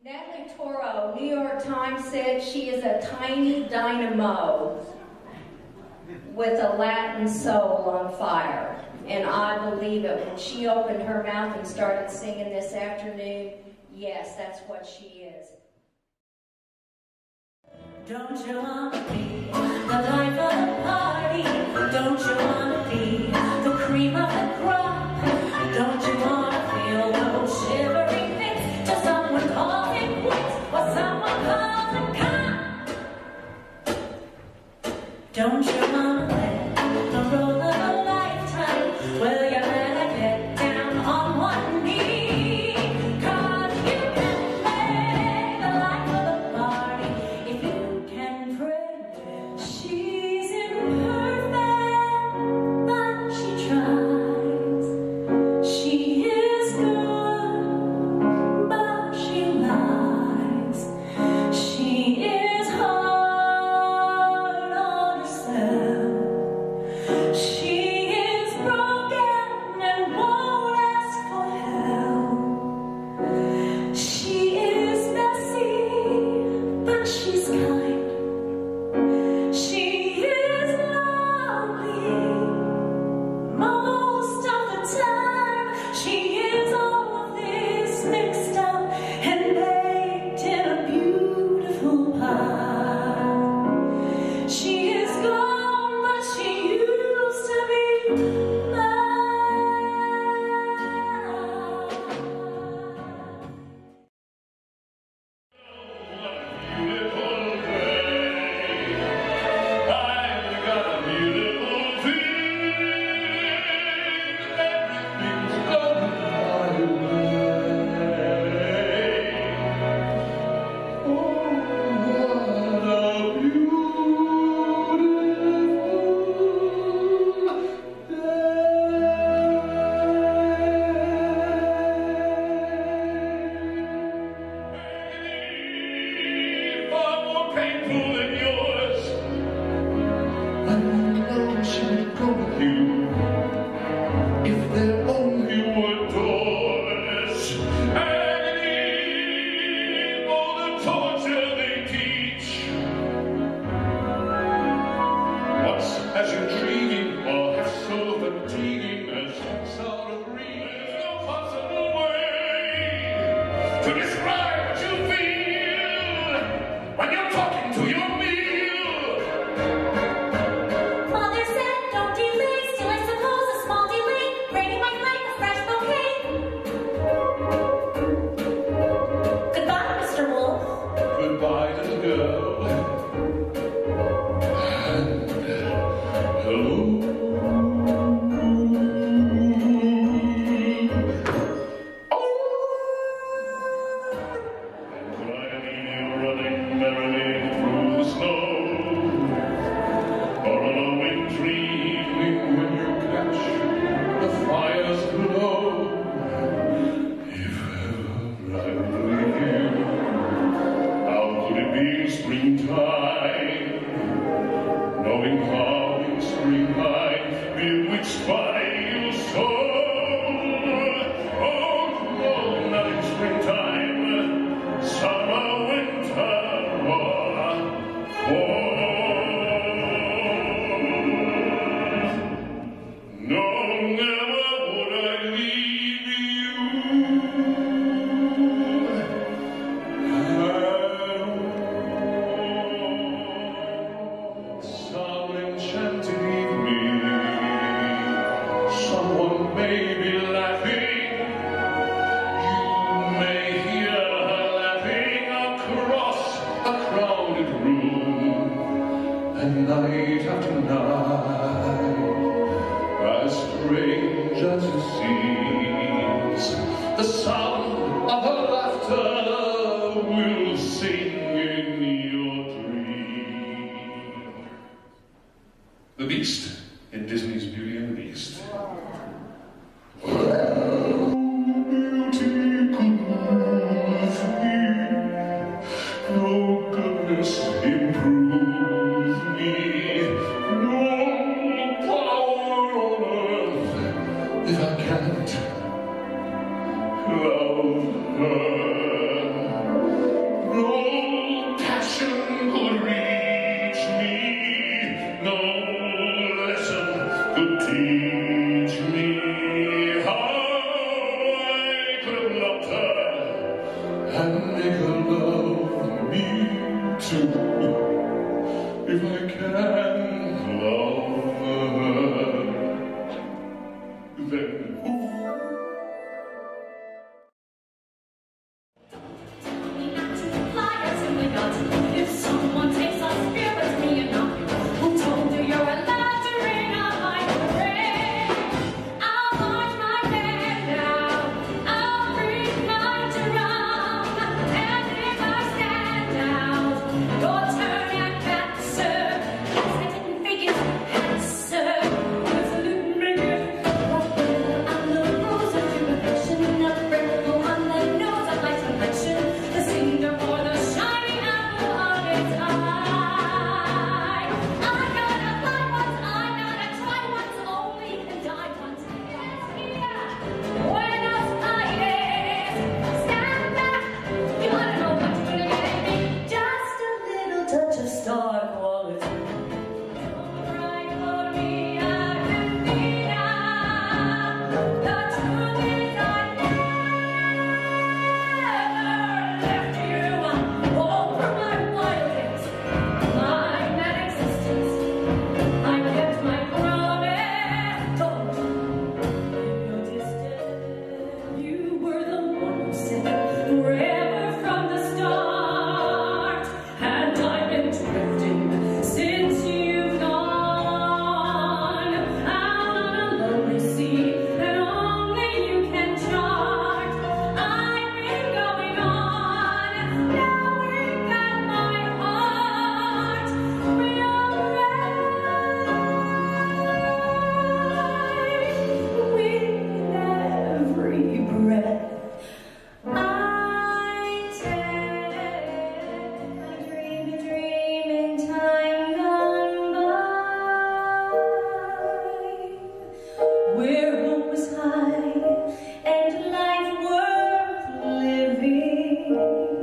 Natalie Toro, New York Times said she is a tiny dynamo with a Latin soul on fire. And I believe it. When she opened her mouth and started singing this afternoon, yes, that's what she is. Don't you want to be the life of the party? Don't you want to be the cream of the crop? Don't you want to feel those shivering fits till someone calls it quits or someone calls it cop? Don't you want to let the roll of a lifetime? Will you let it get down on one knee? 'Cause you can play the life of the party if you can pray. She's imperfect, but she tries. She is good, but she lies. She is hard on herself. She is broken and won't ask for help. She is messy, but she's kind. She is lonely most of the time. She is all of this mixed up and baked in a beautiful pie. She is gone, but she used to be Mother said, don't delay, still I suppose a small delay. Granny might like a fresh bouquet. Goodbye, Mr. Wolf. Goodbye, little girl. And hello. Night after night, as strange as it seems, the sound of her laughter will sing in your dream. The Beast in Disney's Beauty and the Beast. Love her. too, if I can love her, then who? If someone takes our spirits, me and nothing, who told you you're allowed to ring on my parade? I'll march my band down, I'll bring my drum, and if I stand out, your turn and answer. Yes, I didn't fake it, answer. Resolute, make it. I'm the rose of your affection, a freckle on the nose of my selection, the singer for the shiny apple of its eye. I gotta fly once, I gotta try once, only and die once. Yes, here, Buenos Aires. Stand back, you ought to know what you're gonna get me. Just a little touch of star quality. Don't cry for me, Argentina. The truth is I never left you. All for my wild days, my mad existence. I kept my promise. Don't leave your distance. You were the one who said forever from the start, and I've been drifting since you've gone out on a lonely sea that only you can chart. I've been going on, knowing that my heart will rise with every breath I take. I dream a dream in time gone by, where hope was high and life worth living.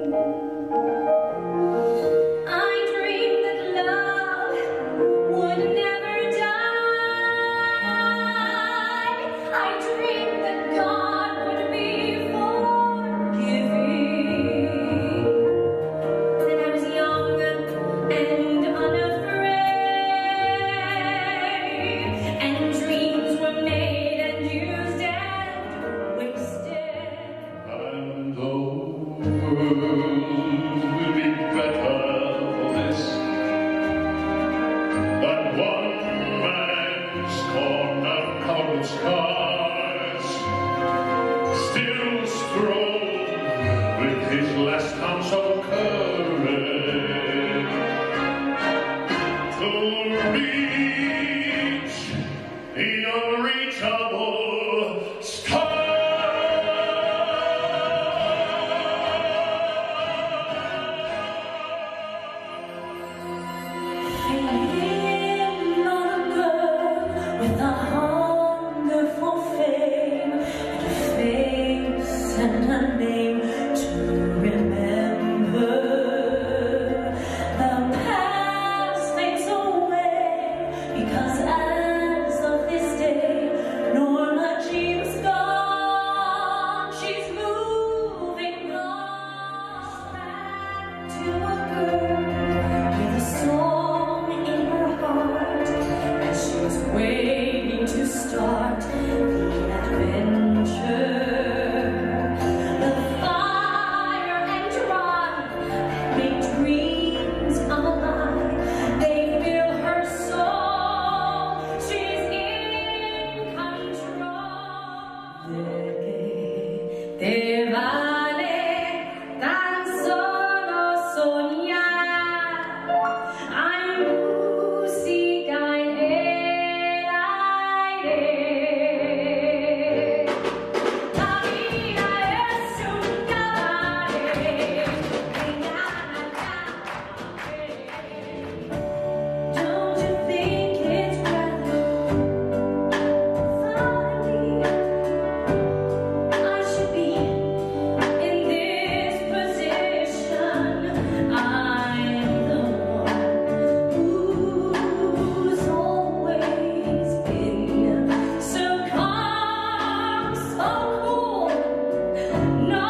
I dreamed that love would never die. I dreamed that God would be forgiving. Then I was young and unafraid, and dreams were made and used and wasted. And the world will be better for this than one man's corner covered scars, still strove with his last ounce of courage to reach the unreachable stars. Fame, not a girl with a wonderful fame, and a face and a name to remember. The past fades away, because as of this day, Norma Jean's gone. She's moving on back to a girl with a song in her heart, as she was waiting to start the adventure. The fire and drive that make dreams come alive, they fill her soul. She's in control. Te vale tan solo soñar. Hay música en el aire. La vida es un cabaret. Don't you think it's rather funny? I should be in this position. I'm the one who's always been so calm, so cool. No